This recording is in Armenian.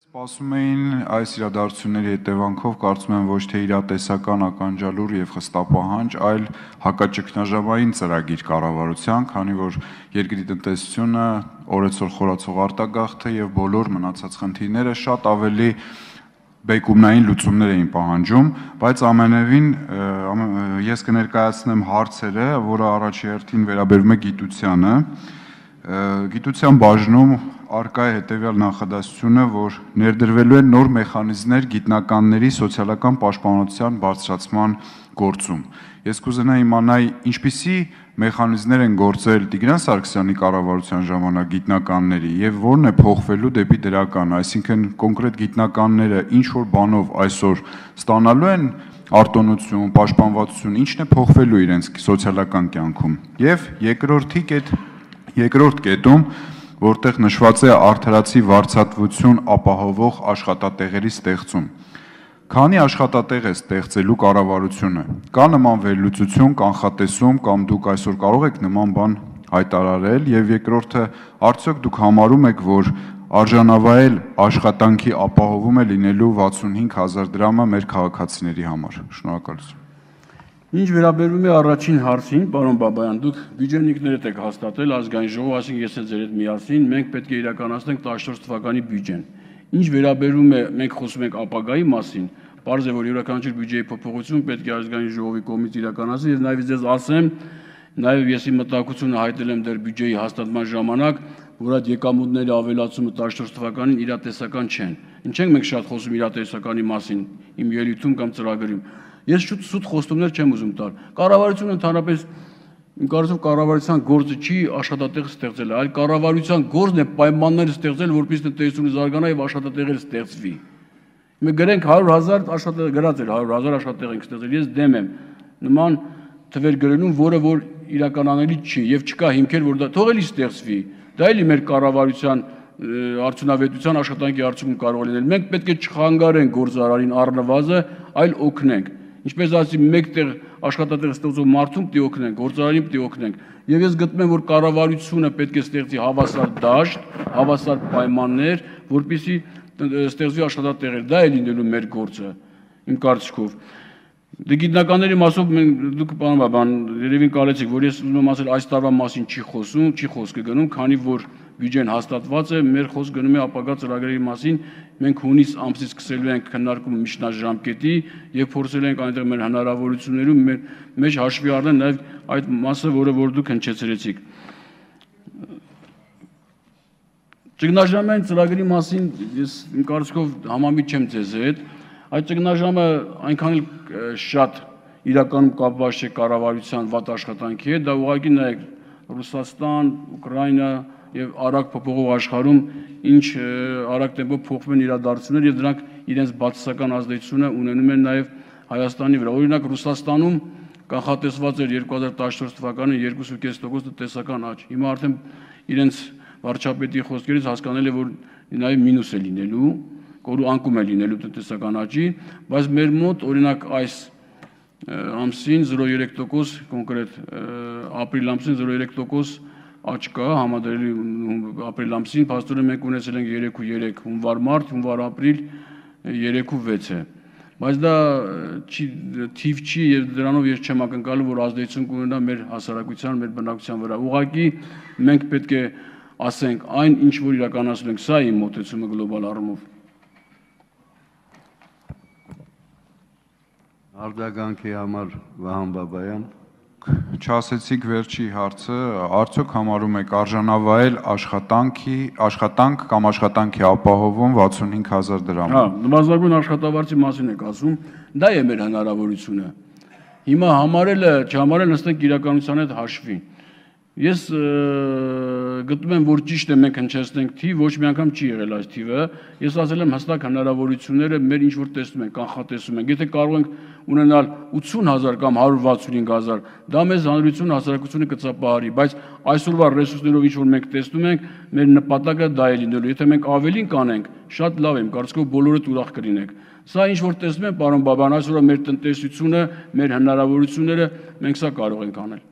Սպասում էին այս իրադարձությունների հետևանքով կարծում եմ ոչ թե իրատեսական ականջալուր եւ խստապահանջ, այլ հակաճգնաժամային ծրագիր կառավարության, քանի որ երկրի տնտեսությունը օրեցօր խորացող արտագաղթ է եւ բոլոր մնացած խնդիրները շատ ավելի բեկումնային լուծումներ էին պահանջում, բայց ամենևին ես կներկայացնեմ հարցերը, որը առաջի հերթին վերաբերում է գիտությանը։ Գիտության բաժնում արկա է հետևյալ նախադասությունը, որ ներդրվելու են նոր մեխանիզմներ գիտնականների սոցիալական պաշտպանության բարձրացման գործում։ Ես կուզենայի իմանալ, ինչպիսի մեխանիզմներ են գործել Տիգրան Սարգսյանի կառավարության ժամանակ գիտնականների եւ որն է փոխվելու դեպի դրական, այսինքն կոնկրետ գիտնականները ինչ որ բանով այսօր ստանալու են արտոնություն, պաշտպանվածություն, ինչն է փոխվելու իրենց սոցիալական կյանքում։ Եվ երկրորդ կետում, որտեղ նշված է արդարացի վարձատրություն ապահովող աշխատատեղերի ստեղծում։ Քանի աշխատատեղ է ստեղծելու կառավարությունը։ Կա նման վերլուծություն, կանխատեսում կամ դուք այսօր կարող եք նման բան հայտարարել, եւ երկրորդը, արդյոք դուք համարում եք, որ արժանավայել աշխատանքի ապահովում է լինելու 65000 դրամը մեր քաղաքացիների համար։ Շնորհակալություն։ Ինչ վերաբերում է առաջին հարցին, պարոն Բաբայան, դուք բյուջեն ինքներդ եք հաստատել ազգային ժողով, այսինքն ես ձեր հետ միասին, մենք պետք է իրականացնենք 14 թվականի բյուջեն։ Ինչ վերաբերում է, մենք խոսում ենք ապագայի մասին, պարզ է, որ յուրաքանչյուր բյուջեի փոփոխություն պետք է ազգային ժողովի կողմից իրականացվի, եւ նաեւ ես ասեմ, նաեւ ես իմ մտահոգությունը հայտնել եմ դեռ բյուջեի հաստատման ժամանակ, որ այդ եկամուտների ավելացումը 14 թվականին իրատեսական չեն։ Ինչ ենք մենք շատ խոսում իրատեսականի մասին, իմ ելույթում կամ ծրագրում։ Ես շուտ խոստումներ չեմ ուզում տալ։ Կառավարությունը ընդհանրապես իմ կարծիքով կառավարության գործը չի աշխատատեղ ստեղծել, այլ կառավարության գործն է պայմաններ ստեղծել, որպեսզի տնտեսությունը զարգանա եւ աշխատատեղեր ստեղծվի։ Մենք գրենք 100,000 աշխատատեղ գրած էր 100,000 աշխատատեղ ենք ստեղծել։ Ես դեմ եմ նման թվեր գրելուն, որը որ իրականանելի չի եւ չկա հիմքեր, որ դա թողելի ստեղծվի։ Դա էլի մեր կառավարության արդյունավետության աշխատանքի արդյունքում կարող է լինել։ Մենք պետք է չխանգարենք գործարարին առնվազն, այլ օգնենք։ Ինչպես ասի, մեկտեղ աշխատատեղ ստեղծող մարդուն պիտի օգնենք, գործարարին պիտի օգնենք։ Եվ ես գտնում եմ, որ կառավարությունը պետք է ստեղծի հավասար դաշտ, հավասար պայմաններ, որպեսզի ստեղծվի աշխատատեղեր։ Դա է լինելու մեր գործը, իմ կարծիքով։ Դե գիտնականների մասով դուք պարոն Բաբան երևին կարեցիք, որ ես ուզում եմ ասել այս տարվա մասին չի խոսքը գնում, քանի որ բյուջեն հաստատված է, մեր խոսք գնում է ապագա ծրագրերի մասին, մենք հունիս ամսից սկսելու ենք քննարկումը միջնաժամկետի եւ փորձել ենք այնտեղ մեր հնարավորություններում մեջ հաշվի առնել նաեւ այդ մասը, որը որ դուք հնչեցրեցիք։ Ճգնաժամային ծրագրի մասին ես իմ կարծիքով համամիտ չեմ ձեզ հետ։ Այդ ճգնաժամը այնքան էլ շատ իրականում կապված չէ կառավարության վատ աշխատանքի հետ, դա ուղղակի նայեք Ռուսաստան, Ուկրաինա եւ արագ փոփոխող աշխարհում ինչ արագ տեմպով փոխվում են իրադարձությունները եւ դրանք իրենց բացասական ազդեցությունը ունենում են նաեւ Հայաստանի վրա։ Օրինակ Ռուսաստանում կանխատեսված էր 2014 թվականին 2.5% տնտեսական աճ։ Հիմա արդեն իրենց վարչապետի խոսքերից հասկանալ է, որ նաեւ մինուս է լինելու, կորու անկում է լինելու տնտեսական աճի, բայց մեր մոտ օրինակ այս ամսին 0.3% կոնկրետ ապրիլ ամսին 0.3% աճ կա, համադրելի ապրիլ ամսին, փաստորեն մենք ունեցել ենք 3.3 հունվար-մարտ, հունվար-ապրիլ 3.6 է։ Բայց դա թիվ չի եւ դրանով ես չեմ ակնկալում, որ ազդեցություն կունենա մեր հասարակության, մեր բնակչության վրա։ Ուղղակի մենք պետք է ասենք այն, ինչ որ իրականացնում ենք, սա իմ մոտեցումը գլոբալ առումով։ Արձագանքի համար Վահան Բաբայան։ Չասեցիք վերջի հարցը, արդյոք համարում եք արժանավայել աշխատանք կամ աշխատանքի ապահովում 65000 դրամ։ Հա, նվազագույն աշխատավարձի մասին եք ասում, դա է մեր հնարավորությունը։ Հիմա համարելը, չհամարել նստենք իրականության հետ հաշվի։ Ես գտնում եմ, որ ճիշտ է մենք հնչեցնենք թիվ, ոչ մի անգամ չի եղել այս թիվը։ Ես ասել եմ հստակ հնարավորությունները մեր ինչ որ տեսնում ենք, կանխատեսում ենք։ Եթե կարող ենք ունենալ 80000 կամ 165000, դա մեզ հանրություն հասարակությունը կծապահարի, բայց այսօրվա ռեսուրսներով ինչ որ մենք տեսնում ենք, մեր նպատակը դա է լինելու։ Եթե մենք ավելին կանենք, շատ լավ է, կարծիքով բոլորդ ուրախ կլինենք։ Սա ինչ որ տեսնում եմ, պարոն Բաբան, այսօրվա մեր տնտեսությունը, մեր հնարավորությունները, մենք սա կարող ենք անել։